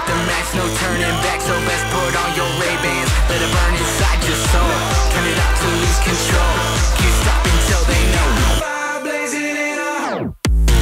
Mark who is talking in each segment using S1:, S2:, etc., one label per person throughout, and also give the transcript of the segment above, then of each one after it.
S1: start the match, no turning back. So best put on your Ray-Bans, let it burn inside your soul. Turn it up to lose control. Can't stop until they know. Fire blazing in a hole.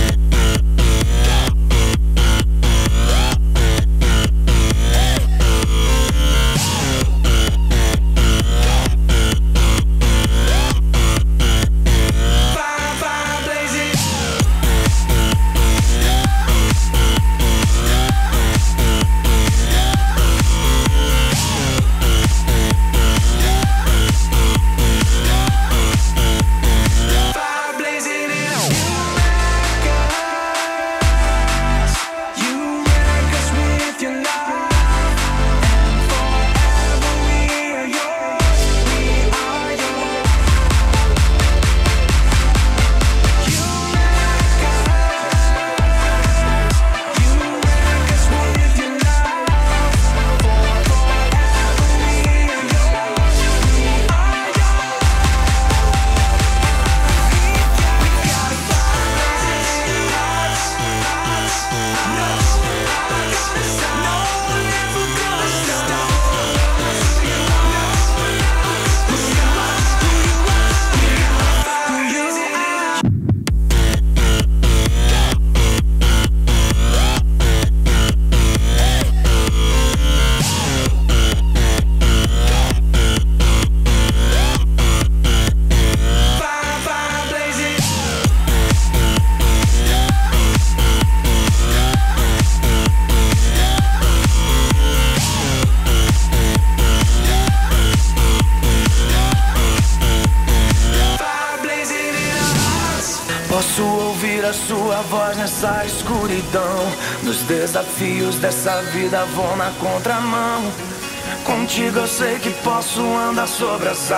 S2: Posso ouvir a sua voz nessa escuridão. Nos desafios dessa vida vou na contramão. Contigo eu sei que posso andar sobre as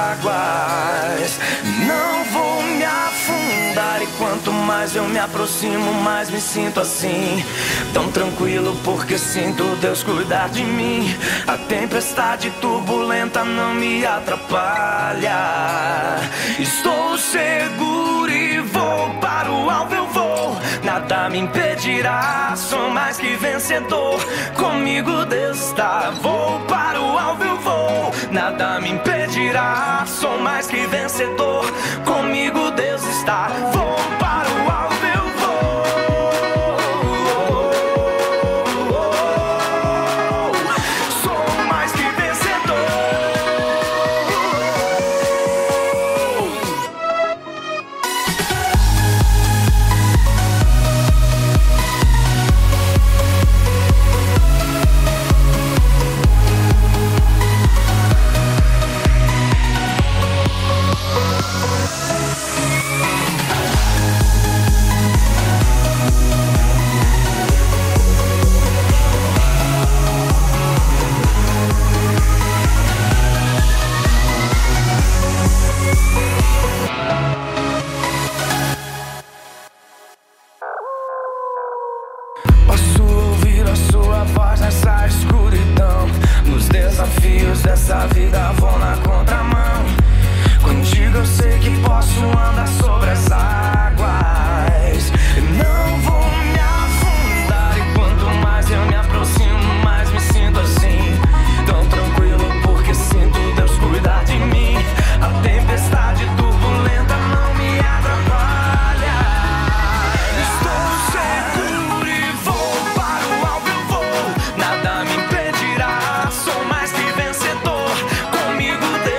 S2: águas. Não vou me afundar e quanto mais eu me aproximo, mais me sinto assim. Tão tranquilo porque sinto Deus cuidar de mim. A tempestade turbulenta não me atrapalha. Estou seguro e vou para o alvo, eu vou. Nada me impedirá, sou mais que vencedor. Comigo Deus está, vou para o alvo, eu vou. Nada me impedirá, sou mais que vencedor. Comigo Deus está, vou para o alvo, eu vou. Sou mais que vencedor. Posso ouvir a sua voz nessa escuridão. Nos desafios dessa vida vou na contramão. Contigo eu sei que posso andar sobre as águas. Não vou me afundar e quanto mais eu me aproximo, mais me sinto assim. Tão tranquilo porque sinto Deus cuidar de mim. A tempestade turbulenta não me atrapalha. Estou seguro e vou para o alvo, eu vou. Nada me impedirá, sou mais que vencedor. Comigo Deus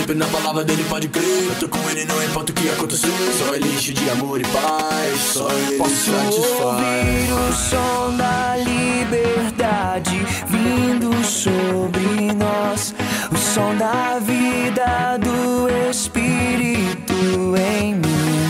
S3: sempre na palavra dele, pode crer. Eu tô com ele, não importa o que acontecer. Só ele enche de amor e paz, só ele satisfaz.
S2: Ouvir o som da liberdade vindo sobre nós, o som da vida do Espírito em mim.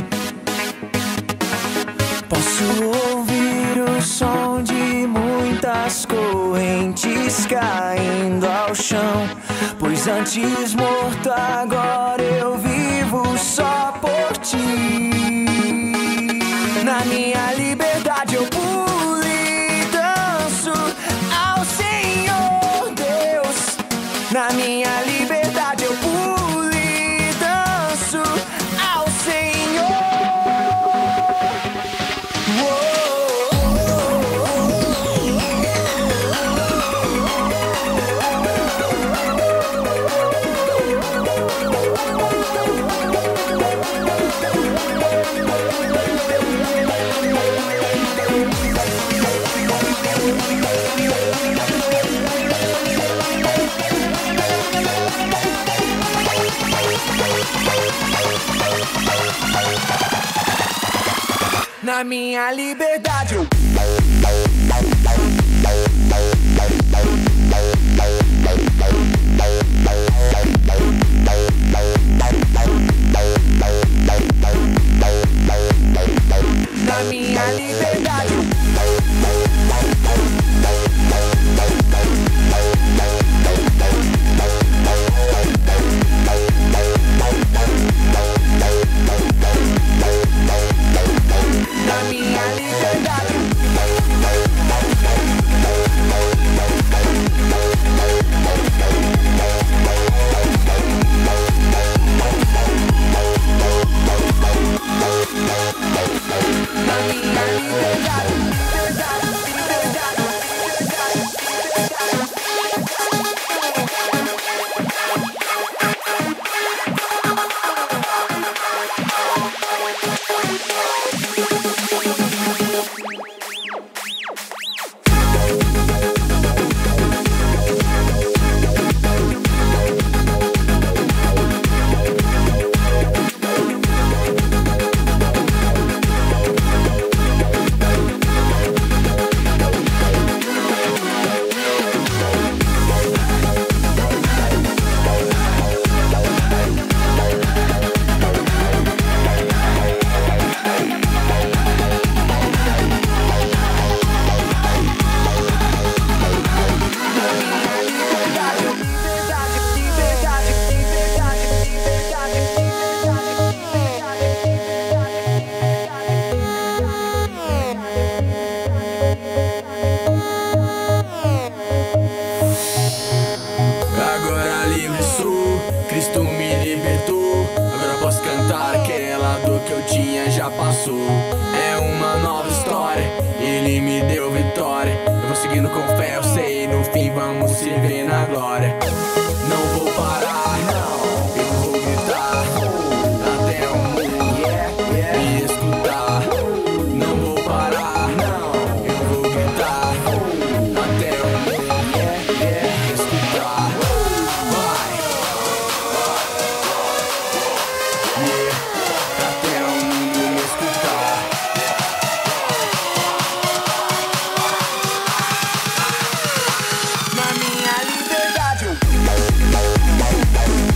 S2: Posso ouvir o som de muitas correntes caindo ao chão, pois antes morto agora eu vivo só por ti. Na minha liberdade eu pulo e danço ao Senhor Deus. Na minha liberdade eu pulo e danço ao Senhor. Na minha liberdade eu na minha liberdade na minha liberdade. Na minha liberdade, liberdade, liberdade,
S3: Agora livre sou, Cristo me libertou. Agora posso cantar aquela dor que eu tinha já passou. É uma nova história, Ele me deu vitória. Eu vou seguindo com fé, eu sei, no fim vamos se ver na glória. Não vou parar, não, eu vou gritar até o mundo me escutar. Não vou parar, não, eu vou gritar até o mundo me escutar. Vai, até o mundo me escutar.
S2: na minha liberdade eu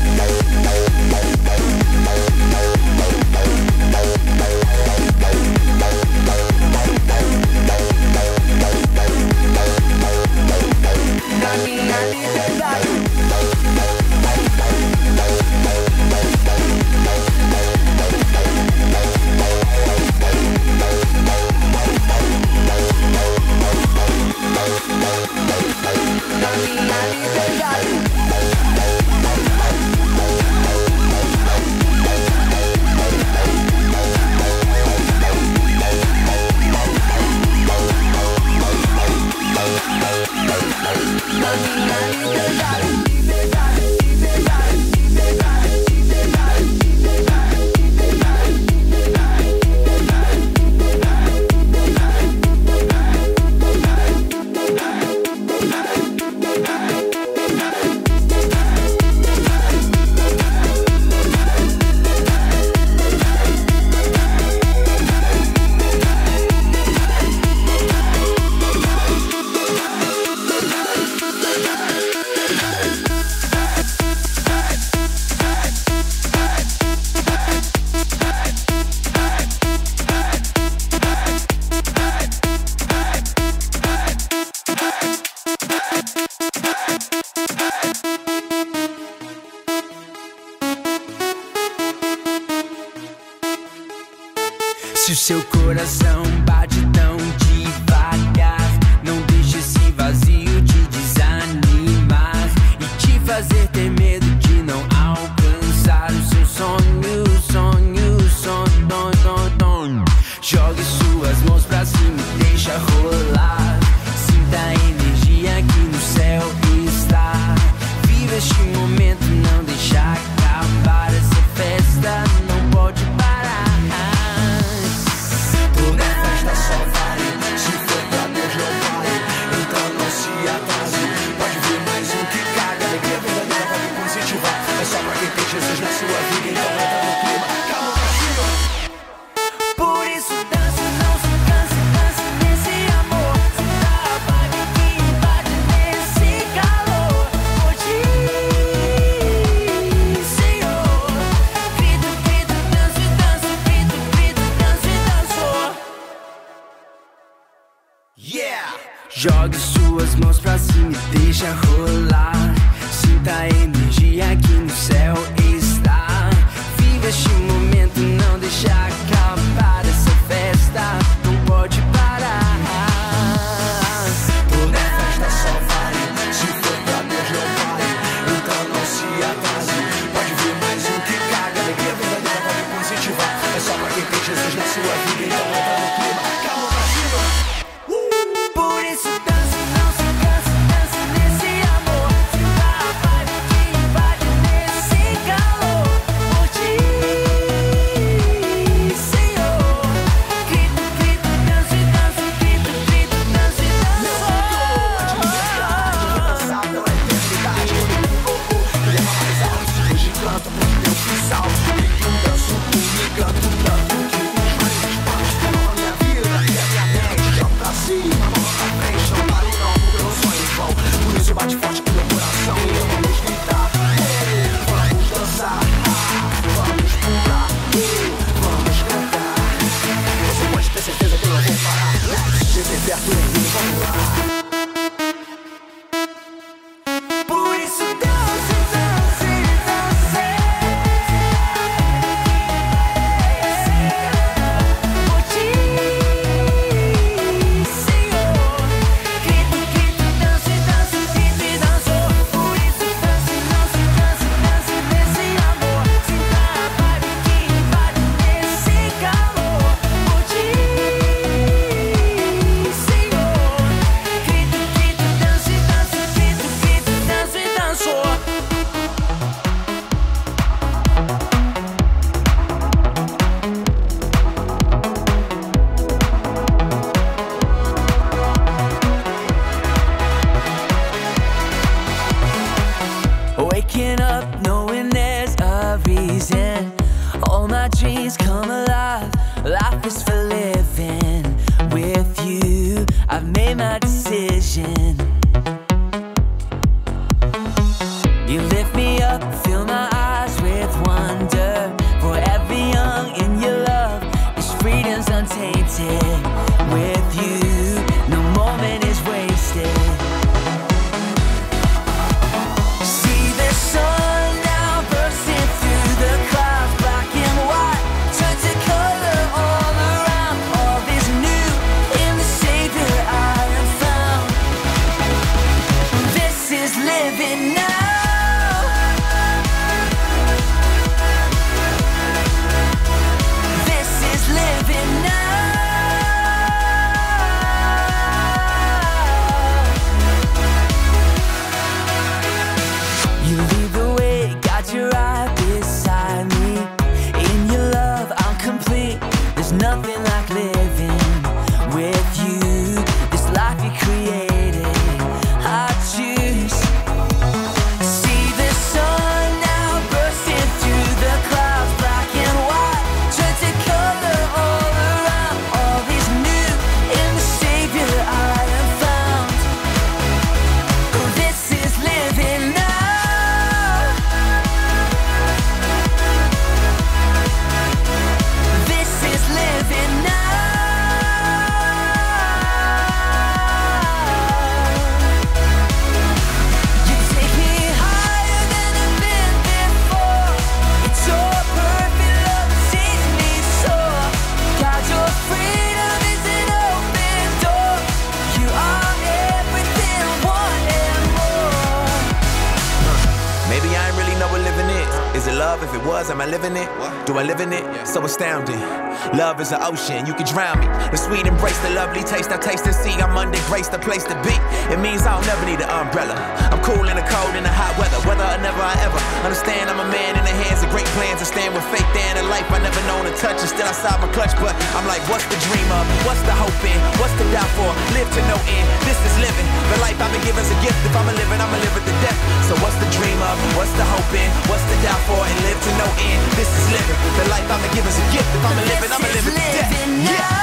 S1: Se o seu coração bate tão devagar, não deixe esse vazio te desanimar e te fazer ter medo de não alcançar o seu sonho, sonho, sonho. Jogue suas mãos pra cima e deixa rolar. Sinta a energia que no céu está. Viva este momento, não deixa acabar essa festa, não pode parar.
S3: Toda festa só vale se for pra Deus, não vale. Então não se atrase, pode vir mais um que caga. Alegria verdadeira vai me positivar. É só pra quem tem Jesus na sua vida, então entra no clima. Calma pra cima.
S1: Por isso dança, não se canse, dança nesse amor. Sinta a vibe que invade nesse calor. Por ti, Senhor. Grito, grito, danço e danço. Grito, grito, danço e danço. Yeah! Jogue suas mãos pra cima e deixa rolar. Sinta a energia que no céu está. Viva este momento, não deixa acabar essa festa, não pode parar.
S3: Toda festa só vale se for pra Deus, não vale. Então não se atrase, pode vir mais um que caga. Alegria verdadeira vai me positivar. É só pra quem tem Jesus na sua vida, então entra no clima. Calma pra cima.
S1: Por isso dança, não se canse, dança nesse amor. Sinta a vibe que invade nesse calor. Por ti, Senhor. Grito, grito, danço e danço. Grito, grito, danço e danço.
S3: Não é eternidade, eu me louco. Leva mais alto, hoje canto pro meu sal. Grito, danço, me canto tanto que os mais espaços tomam a minha vida e a minha mente. Jogo pra cima, mão pra frente, não pare não, porque meus sonhos vão. Por isso bate forte no meu coração e eu vamos gritar. Vamos dançar, vamos pular, vamos cantar. Você pode ter certeza que eu não vou parar. Cheguei perto, vamos lá.
S1: Por isso dança, dança, dança. Por ti, Senhor. Grito, grito, dança e dança, grito e danço. Por isso dança, não se canse, dança nesse amor. Sinta a vibe que invade nesse calor. Por ti, Senhor. Grito, grito, dança e dança, grito, grito, danço e danço. Waking up knowing there's a reason. All my dreams come alive. Life is for living. With you, I've made my decision. You lift me up, fill my eyes with wonder. Forever young in your love, this freedom's untainted. With you, no moment is wasted. See the sun now bursting through the clouds, black and white, turn to color all around. All is new in the Savior I am found.
S4: Is it love? If it was, am I living it? Do I live in it? So astounding. Love is an ocean, you can drown me. The sweet embrace, the lovely taste, I taste and see. I'm under grace, the place to be. It means I'll never need an umbrella. I'm cool in the cold, in the hot weather. Whether or never I ever understand, I'm a man in the hands of great plans. I stand with faith there in a life I never known to touch. And still outside my clutch, but I'm like, what's the dream of? What's the hope in? What's the doubt for? Live to no end. This is living. The life I've been given's a gift. If I'ma live it, I'ma live it to death. So what's the dream of? What's the hope in? What's the doubt for? And live to no end. This is living. The life I've been given's a gift. If I'ma live it, I'ma live it to death. Yeah.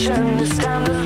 S2: ocean. It's time to